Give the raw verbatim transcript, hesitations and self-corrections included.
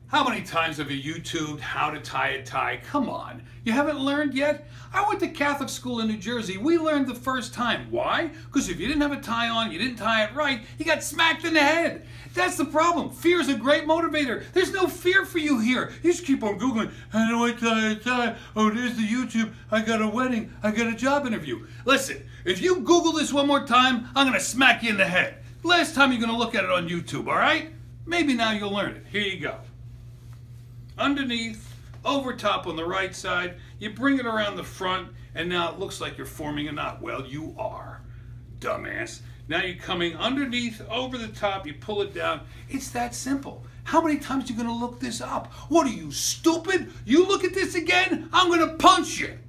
How many times have you YouTubed how to tie a tie? Come on, you haven't learned yet? I went to Catholic school in New Jersey. We learned the first time. Why? Because if you didn't have a tie on, you didn't tie it right, you got smacked in the head. That's the problem. Fear is a great motivator. There's no fear for you here. You just keep on Googling, how do I tie a tie? Oh, there's the YouTube. I got a wedding. I got a job interview. Listen, if you Google this one more time, I'm going to smack you in the head. Last time you're going to look at it on YouTube, all right? Maybe now you'll learn it. Here you go. Underneath, over top on the right side, you bring it around the front, and now it looks like you're forming a knot. Well, you are, dumbass. Now you're coming underneath, over the top, you pull it down. It's that simple. How many times are you going to look this up? What are you, stupid? You look at this again, I'm going to punch you.